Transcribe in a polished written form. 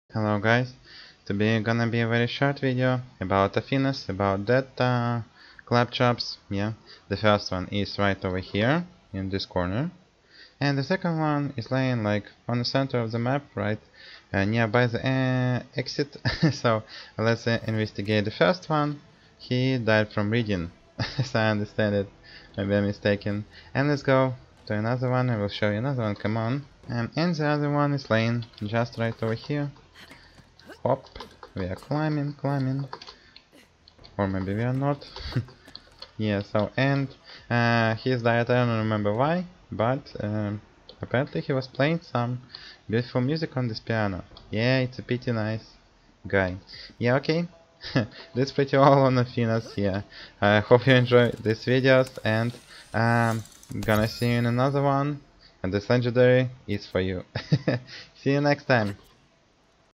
Hello guys, today gonna be a very short video about Athenas, about that claptraps. Yeah, the first one is right over here in this corner, and the second one is laying like on the center of the map, right nearby the exit. So let's investigate the first one. He died from reading, as I understand it. Maybe I'm mistaken. And let's go to another one. I will show you another one. Come on. And the other one is laying just right over here. Hop, we are climbing, or maybe we are not. Yeah, so, and his diet, I don't remember why, but apparently he was playing some beautiful music on this piano. Yeah, it's a pretty nice guy. Yeah, okay. That's pretty all on Athenas. Yeah, I hope you enjoy these videos, and gonna see you in another one, and this legendary is for you. See you next time.